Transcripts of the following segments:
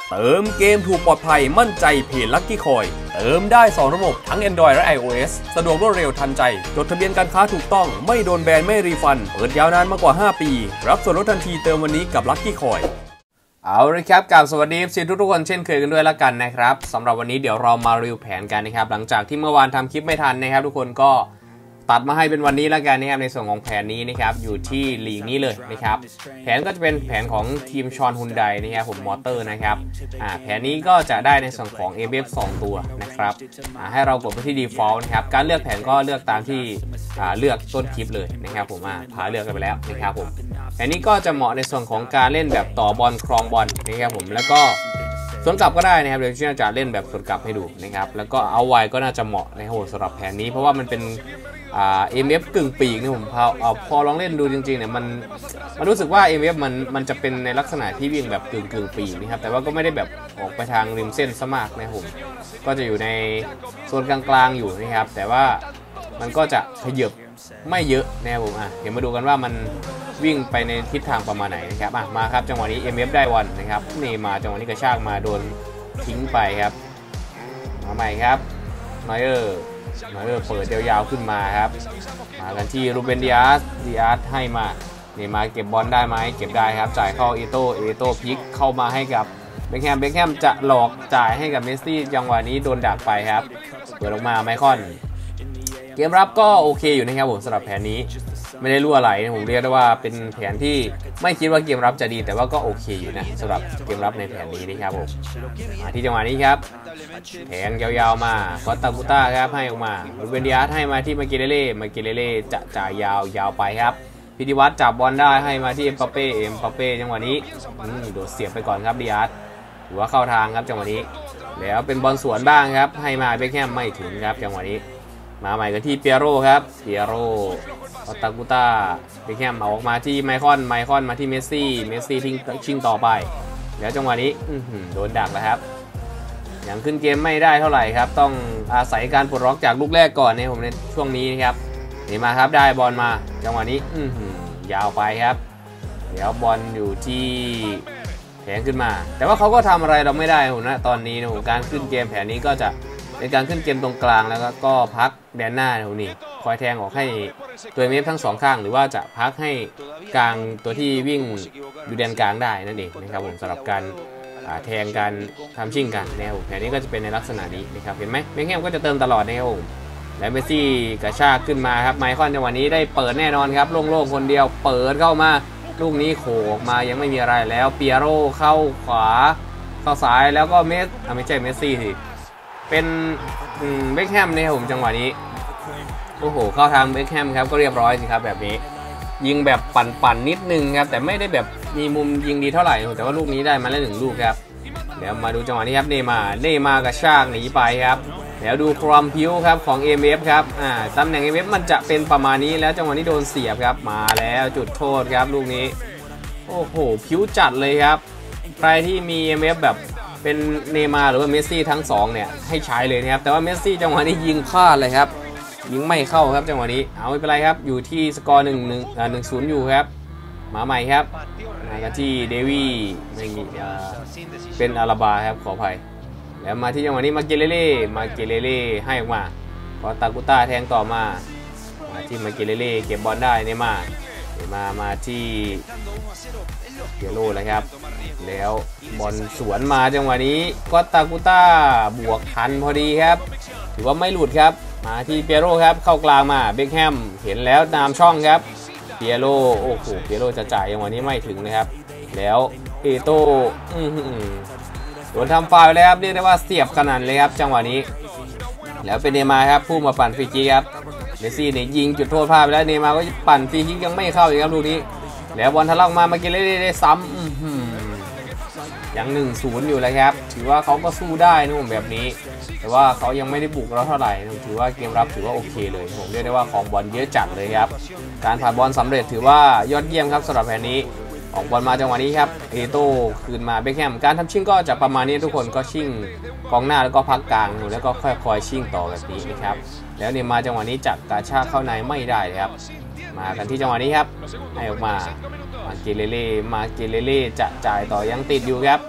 เติมเกมถูกปลอดภัยมั่นใจเพจ Lucky Coin เติมได้2ระบบทั้ง Android และ iOS สะดวกรวดเร็วทันใจจดทะเบียนการค้าถูกต้องไม่โดนแบนไม่รีฟันเปิดยาวนานมากกว่า5ปีรับส่วนลดทันทีเติมวันนี้กับ Lucky Coin เอาเลยครับกับสวัสดีทุกคนเช่นเคยกันด้วยละกันนะครับสำหรับวันนี้เดี๋ยวเรามารีวิวแผนกันนะครับหลังจากที่เมื่อวานทำคลิปไม่ทันนะครับทุกคนก็ตัดมาให้เป็นวันนี้แล้วกันนะครับในส่วนของแผนนี้นะครับอยู่ที่ลีกนี้เลยนะครับแผนก็จะเป็นแผนของทีมชอนฮุนไดนะครับผมมอเตอร์นะครับแผนนี้ก็จะได้ในส่วนของ ABF 2 ตัวนะครับให้เรากดไปที่ default นะครับการเลือกแผนก็เลือกตามที่เลือกต้นคลิปเลยนะครับผมพาเลือกกันไปแล้วนะครับผมแผนนี้ก็จะเหมาะในส่วนของการเล่นแบบต่อบอลครองบอลนะครับผมแล้วก็สวนกลับก็ได้นะครับเดี๋ยวจะเล่นแบบสวนกลับให้ดูนะครับแล้วก็เอาไว้ก็น่าจะเหมาะนะครับสำหรับแผนนี้เพราะว่ามันเป็นMF กึ่งปีกนะผมพอลองเล่นดูจริงๆเนี่ยมันรู้สึกว่า MF มันจะเป็นในลักษณะที่วิ่งแบบกึ่งปีกนะครับแต่ว่าก็ไม่ได้แบบออกไปทางริมเส้นซะมากนะครับผมก็จะอยู่ในโซนกลางๆอยู่นะครับแต่ว่ามันก็จะขยับไม่เยอะนะครับผมเดี๋ยวมาดูกันว่ามันวิ่งไปในทิศทางประมาณไหนนะครับมาครับจังหวะนี้ MF ได้วันนะครับนี่มาจังหวะนี้กระชากมาโดนทิ้งไปครับมาใหม่ครับนอยเออร์เปิดยาวๆขึ้นมาครับมากันที่รูเบนดิอาสให้มานี่มาเก็บบอลได้ไหมเก็บได้ครับจ่ายเข้าเอโต้พลิกเข้ามาให้กับเบคแฮมจะหลอกจ่ายให้กับเมสซี่จังหวะนี้โดนดักไปครับเปิดออกมาไมคอนเกมรับก็โอเคอยู่นะครับผมสำหรับแผนนี้ไม่ได้รั่วไหลผมเรียกได้ว่าเป็นแผนที่ไม่คิดว่าเกมรับจะดีแต่ว่าก็โอเคอยู่นะสำหรับเกมรับในแผนนี้นะครับผมมาที่จังหวะนี้ครับแทงยาวๆมาคอตตากุต้าครับให้ออกมารูเบนดิอาสให้มาที่มาเกเรเล่จะจ่ายยาวไปครับพิธีวัตรจับบอลได้ให้มาที่เอ็มปาเป้จังหวะนี้โดดเสียบไปก่อนครับดิอาสถือว่าเข้าทางครับจังหวะนี้แล้วเป็นบอลสวนบ้างครับให้มาเบคแฮมไม่ถึงครับจังหวะนี้มาใหม่กันที่เปียโรครับคอตตากุต้าเบคแฮมออกมาที่ไมคอนมาที่เมสซี่ชิงต่อไปแล้วจังหวะนี้โดนดักแล้วครับยังขึ้นเกมไม่ได้เท่าไหร่ครับต้องอาศัยการปลดล็อกจากลูกแรกก่อนเนี่ยผมในช่วงนี้นะครับนี่มาครับได้บอลมาจังหวะนี้ยาวไปครับเดี๋ยวบอลอยู่ที่แทงขึ้นมาแต่ว่าเขาก็ทำอะไรเราไม่ได้ผมนะตอนนี้นะผมการขึ้นเกมแผนนี้ก็จะเป็นการขึ้นเกมตรงกลางแล้วก็พักแดนหน้าผมนี่คอยแทงออกให้ตัวเมฟทั้ง2ข้างหรือว่าจะพักให้กลางตัวที่วิ่งอยู่แดนกลางได้นั่นเองนะครับผมสำหรับการแทงกันทำชิ่งกันนะครับแผนนี้ก็จะเป็นในลักษณะนี้นะครับเห็นไหมเบคแฮมก็จะเติมตลอดนะครับผมและเมสซี่กระชากขึ้นมาครับไมคอนจังหวะนี้ได้เปิดแน่นอนครับโล่งๆคนเดียวเปิดเข้ามาลูกนี้โขออกมายังไม่มีอะไรแล้วเปียโรเข้าขวาเข้าซ้ายแล้วก็ไม่ใช่เมสซี่สิเป็นเบคแฮมนะครับผมจังหวะนี้โอ้โหเข้าทางเบคแฮมครับก็เรียบร้อยสิครับแบบนี้ยิงแบบปั่นนิดนึงครับแต่ไม่ได้แบบมีมุมยิงดีเท่าไหร่แต่ว่าลูกนี้ได้มาแล้ว1ลูกครับเดี๋ยวมาดูจังหวะนี้ครับเนม่ากระชากหนีไปครับแล้วดูความพิ้วครับของ MF ครับตำแหน่ง MF มันจะเป็นประมาณนี้แล้วจังหวะนี้โดนเสียบครับมาแล้วจุดโทษครับลูกนี้โอ้โหพิ้วจัดเลยครับใครที่มี MF แบบเป็นเนม่าหรือว่าเมสซี่ทั้ง2เนี่ยให้ใช้เลยนะครับแต่ว่าเมสซี่จังหวะนี้ยิงพลาดเลยครับยิงไม่เข้าครับจังหวะนี้เอาไม่เป็นไรครับอยู่ที่สกอร์1-0อยู่ครับมาใหม่ครับมากันที่เดวี่เป็นอาราบาครับขออภัยแล้วมาที่จังหวะนี้มาเกเรเล่ให้ออกมาพอตากุต้าแทงต่อมาที่มาเกเรเล่เก็บบอลได้เนม่ามาที่เปียโรเลยครับแล้วบอลสวนมาจังหวะนี้ก็ตากุต้าบวกทันพอดีครับถือว่าไม่หลุดครับมาที่เปียโรครับเข้ากลางมาเบคแฮมเห็นแล้วตามช่องครับเปียโรโอ้โหเปียโรจะจ่ายจังหวะนี้ไม่ถึงนะครับแล้วเอโต้โดนทำฟาวล์แล้วครับเรียกได้ว่าเสียบขนาดเลยครับจังหวะนี้แล้วเป็นเนม่าครับพุ่งมาปั่นฟรีคิกครับเมสซี่เนี่ยยิงจุดโทษพลาดไปแล้วเนม่าก็ปั่นฟรีคิกยังไม่เข้าเลยครับลูกนี้แล้วบอลทะลักมาเกเรเล่ได้ซ้ำยัง1-0อยู่เลยครับถือว่าเขาก็สู้ได้นะผมแบบนี้แต่ว่าเขายังไม่ได้บุกเราเท่าไหร่ถือว่าเกมรับถือว่าโอเคเลยผมเรียกได้ว่าของบอลเยอะจัดเลยครับการผ่านบอลสำเร็จถือว่ายอดเยี่ยมครับสำหรับแผนนี้ออกบอลมาจังหวะนี้ครับเอโต้คืนมาเบคแฮมการทำชิ่งก็จะประมาณนี้ทุกคนก็ชิ่งกองหน้าแล้วก็พักกลางแล้วก็คอยชิ่งต่อแบบนี้นะครับแล้วเนี่ยมาจังหวะนี้จัดกระชากเข้าในไม่ได้ครับมากันที่จังหวะนี้ครับให้ออกมาเกเรเล่จะจ่ายต่อยังติดอยู่ครับ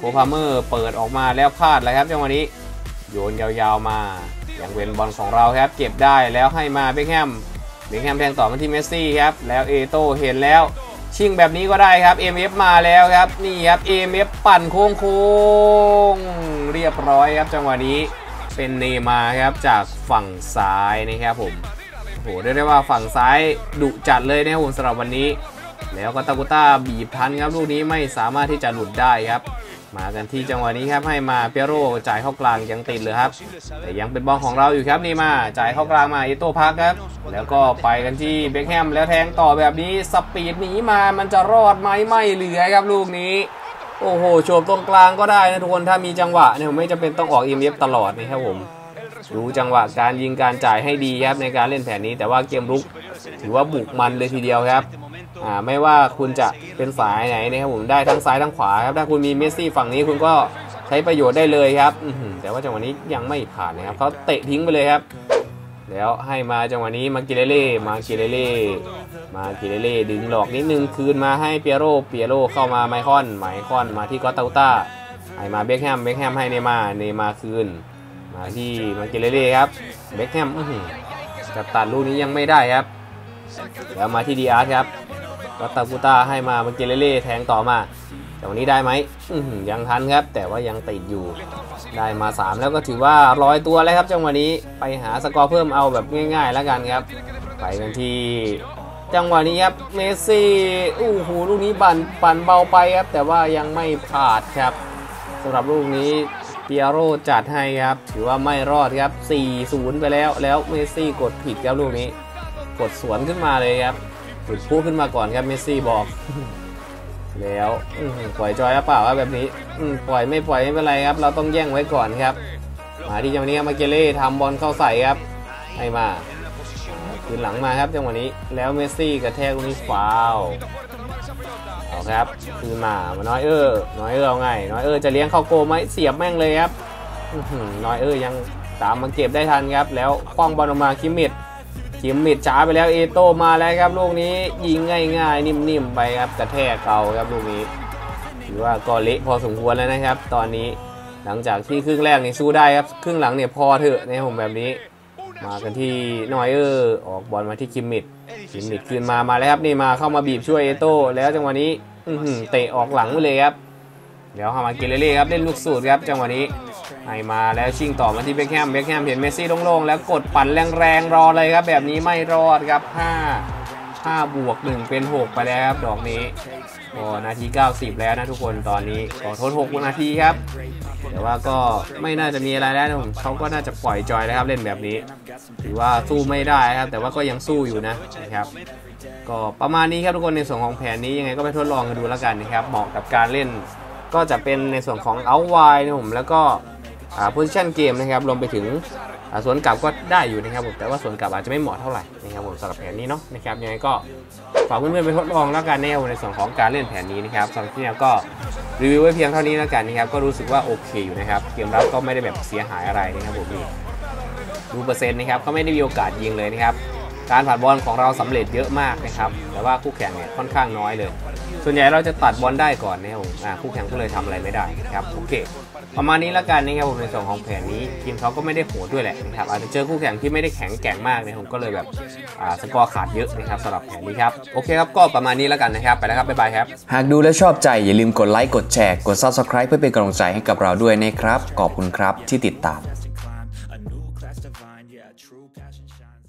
พาเมอร์เปิดออกมาแล้วพลาดเลยครับจังหวะนี้โยนยาวๆมาอย่างเป็นบอลของเราครับเก็บได้แล้วให้มาเบคแฮมแทงต่อมาที่เมสซี่ครับแล้วเอโต้เห็นแล้วชิงแบบนี้ก็ได้ครับ MF มาแล้วครับนี่ครับ MF ปั่นโค้งเรียบร้อยครับจังหวะนี้เป็นเนมาครับจากฝั่งซ้ายนะครับผมโหเรียกได้ว่าฝั่งซ้ายดุจัดเลยนะครับผมสำหรับวันนี้แล้วก็ตากุต้าบีบทันครับลูกนี้ไม่สามารถที่จะหลุดได้ครับมากันที่จังหวะนี้ครับให้มาเปียโรจ่ายเข้ากลางยังติดเลยครับแต่ยังเป็นบอลของเราอยู่ครับนี่มาจ่ายเข้ากลางมาอิโต้พักครับแล้วก็ไปกันที่เบคแฮมแล้วแทงต่อแบบนี้สปีดหนีมามันจะรอดไหมไม่เหลือครับลูกนี้โอ้โหโฉบตรงกลางก็ได้นะทุกคนถ้ามีจังหวะเนี่ยผมไม่จำเป็นต้องออก EMF ตลอดนะครับผมดูจังหวะการยิงการจ่ายให้ดีครับในการเล่นแผนนี้แต่ว่าเกมรุกถือว่าบุกมันเลยทีเดียวครับไม่ว่าคุณจะเป็นสายไหนนะครับผมได้ทั้งซ้ายทั้งขวาครับถ้าคุณมีเมสซี่ฝั่งนี้คุณก็ใช้ประโยชน์ได้เลยครับแต่ว่าจังหวะนี้ยังไม่ผ่านนะครับเขาเตะทิ้งไปเลยครับแล้วให้มาจังหวะนี้มากิเลเล่ดึงหลอกนิดนึงคืนมาให้เปียโรเข้ามาไมคอนมาที่กอตาต้าให้มาเบคแฮมให้เนมาคืนมาที่มากิเลเล่ครับเบคแฮมจะตัดลูกนี้ยังไม่ได้ครับแล้วมาที่ดีอาร์ครับก็ตากูต้าให้มาเกเลเล่แทงต่อมาแต่วันนี้ได้ไหมยังทันครับแต่ว่ายังติดอยู่ได้มา3แล้วก็ถือว่า100ตัวแล้วครับจังหวะนี้ไปหาสกอร์เพิ่มเอาแบบง่ายๆแล้วกันครับไปกันที่จังหวะนี้ครับเมสซี่ลูกนี้ปั่นเบาไปครับแต่ว่ายังไม่พลาดครับสำหรับลูกนี้เปียโรจัดให้ครับถือว่าไม่รอดครับ 4-0 ไปแล้วเมสซี่กดผิดครับลูกนี้กดสวนขึ้นมาเลยครับจุดพุ่งขึ้นมาก่อนครับเมสซี่บอกแล้วปล่อยจอยหรือเปล่าว่าแบบนี้ปล่อยไม่เป็นไรครับเราต้องแย่งไว้ก่อนครับมาที่จังหวะนี้มาเกเล่ทำบอลเข้าใส่ครับให้มาคืนหลังมาครับจังหวะนี้แล้วเมสซี่กระแทกตรงนี้ฟาวเอาครับคืนมาน้อยเอาไงน้อยจะเลี้ยงเข้าโกไหมเสียบแม่งเลยครับน้อยยังตามมาเก็บได้ทันครับแล้วคว้างบอลออกมาคิมมิดช้าไปแล้วเอโต้มาแล้วครับลูกนี้ยิงง่ายๆนิ่มๆไปครับกระแทกเก่าครับลูกนี้ถือว่าก็เละพอสมควรแล้วนะครับตอนนี้หลังจากที่ครึ่งแรกนี่สู้ได้ครับครึ่งหลังเนี่ยพอเถอะในผมแบบนี้มากันที่นอยออกบอลมาที่คิมมิดคืนมาแล้วครับนี่มาเข้ามาบีบช่วยเอโต้แล้วจังหวะนี้เตะออกหลังไปเลยครับเดี๋ยวมาเกเรเล่ครับเล่นลูกสูตรครับจังหวะนี้ให้มาแล้วชิงต่อมาที่เบคแฮมเห็นเมสซี่โล่งๆแล้วกดปั่นแรงๆรอเลยครับแบบนี้ไม่รอดครับ5 บวก 1เป็น6ไปแล้วครับดอกนี้นาที90แล้วนะทุกคนตอนนี้ขอโทษ6นาทีครับแต่ว่าก็ไม่น่าจะมีอะไรแล้วนะเขาก็น่าจะปล่อยจอยแล้วครับเล่นแบบนี้ถือว่าสู้ไม่ได้ครับแต่ว่าก็ยังสู้อยู่นะครับก็ประมาณนี้ครับทุกคนในส่วนของแผนนี้ยังไงก็ไปทดลองกันดูแล้วกันนะครับเหมาะกับการเล่นก็จะเป็นในส่วนของเอาท์ไวด์นะผมแล้วก็โพซิชั่นเกมนะครับรวมไปถึงสวนกลับก็ได้อยู่นะครับผมแต่ว่าสวนกลับอาจจะไม่เหมาะเท่าไหร่นะครับผมสำหรับแผนนี้เนาะนะครับยังไงก็ฝากเพื่อนๆไปทดลองแล้วกันในส่วนของการเล่นแผนนี้นะครับสำหรับที่นี้ก็รีวิวไว้เพียงเท่านี้แล้วกันนะครับก็รู้สึกว่าโอเคอยู่นะครับเกมรับก็ไม่ได้แบบเสียหายอะไรนะครับผมนี่ดูเปอร์เซ็นต์นะครับก็ไม่ได้มีโอกาสยิงเลยนะครับการผ่านบอลของเราสำเร็จเยอะมากนะครับแต่ว่าคู่แข่งเนี่ยค่อนข้างน้อยเลยส่วนใหญ่เราจะตัดบอลได้ก่อนนะครับผมคู่แข่งก็เลยทำอะไรไม่ได้นะครับโอเคประมาณนี้แล้วกันนะครับผมในส่วนของแผนนี้ทีมเขาก็ไม่ได้โหดด้วยแหละนะครับอาจจะเจอคู่แข่งที่ไม่ได้แข็งแกร่งมากนะผมก็เลยแบบสกอร์ขาดเยอะนะครับสำหรับแผนนี้ครับโอเคครับก็ประมาณนี้แล้วกันนะครับไปแล้วครับบ๊ายบายครับหากดูและชอบใจอย่าลืมกดไลค์กดแชร์กด Subscribe เพื่อเป็นกำลังใจให้กับเราด้วยนะครับขอบคุณครับที่ติดตาม